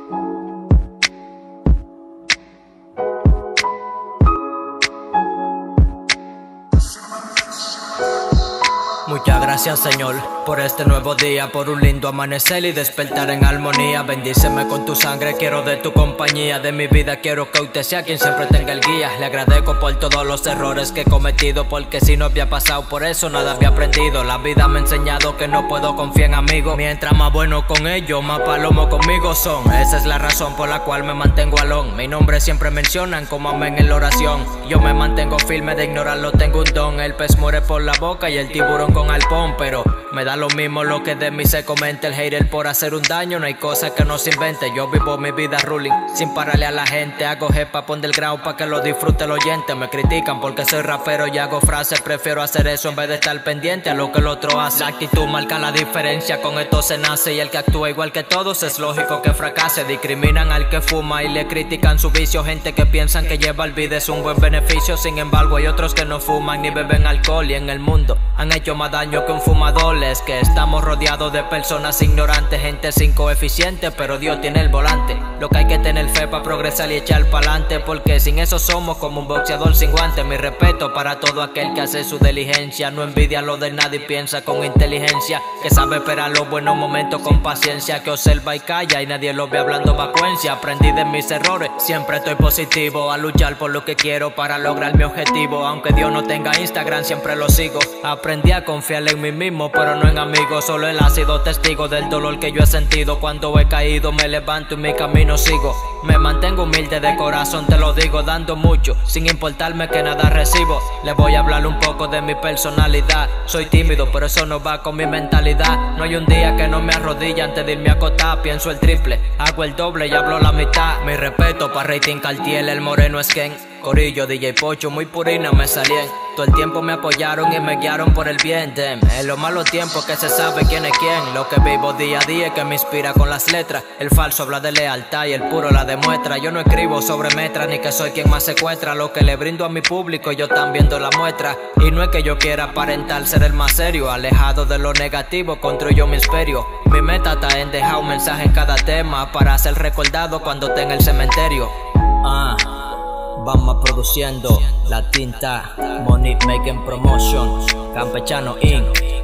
Muchas gracias, Señor, por este nuevo día, por un lindo amanecer y despertar en armonía. Bendíceme con tu sangre, quiero de tu compañía. De mi vida quiero que usted sea quien siempre tenga el guía. Le agradezco por todos los errores que he cometido, porque si no había pasado por eso nada había aprendido. La vida me ha enseñado que no puedo confiar en amigos. Mientras más bueno con ellos, más palomo conmigo son. Esa es la razón por la cual me mantengo alón. Mi nombre siempre mencionan como amén en la oración. Yo me mantengo firme, de ignorarlo tengo un don. El pez muere por la boca y el tiburón con alpón, pero me da lo mismo lo que de mí se comente. El hater por hacer un daño, no hay cosa que no se invente. Yo vivo mi vida ruling, sin pararle a la gente. Hago jepa, pon del grau pa' que lo disfrute el oyente. Me critican porque soy rapero y hago frases. Prefiero hacer eso en vez de estar pendiente a lo que el otro hace. La actitud marca la diferencia, con esto se nace. Y el que actúa igual que todos es lógico que fracase. Discriminan al que fuma y le critican su vicio. Gente que piensan que lleva el vida es un buen beneficio. Sin embargo hay otros que no fuman ni beben alcohol, y en el mundo han hecho más daño que un fumador. Es que estamos rodeados de personas ignorantes, gente sin coeficiente, pero Dios tiene el volante. Lo que hay que tener fe para progresar y echar pa'lante, porque sin eso somos como un boxeador sin guantes. Mi respeto para todo aquel que hace su diligencia, no envidia lo de nadie y piensa con inteligencia, que sabe esperar los buenos momentos con paciencia, que observa y calla y nadie lo ve hablando vacuencia. Aprendí de mis errores, siempre estoy positivo, a luchar por lo que quiero para lograr mi objetivo. Aunque Dios no tenga Instagram, siempre lo sigo. Aprendí a confiar en mí mismo, pero no en amigos. Solo él ha sido testigo del dolor que yo he sentido. Cuando he caído me levanto y mi camino sigo. Me mantengo humilde de corazón, te lo digo, dando mucho, sin importarme que nada recibo. Le voy a hablar un poco de mi personalidad. Soy tímido, pero eso no va con mi mentalidad. No hay un día que no me arrodille antes de irme a acotar. Pienso el triple, hago el doble y hablo la mitad. Mi respeto para Rating Cartier, el moreno es Ken. Corillo, DJ Pocho, muy purina me salían. Todo el tiempo me apoyaron y me guiaron por el bien. En los malos tiempos que se sabe quién es quién. Lo que vivo día a día que me inspira con las letras. El falso habla de lealtad y el puro la demuestra. Yo no escribo sobre metras ni que soy quien más secuestra. Lo que le brindo a mi público yo están viendo la muestra. Y no es que yo quiera aparentar ser el más serio. Alejado de lo negativo construyo mi imperio. Mi meta está en dejar un mensaje en cada tema, para ser recordado cuando esté en el cementerio. Vamos produciendo la tinta, Money Making Promotion, Campechano Inc.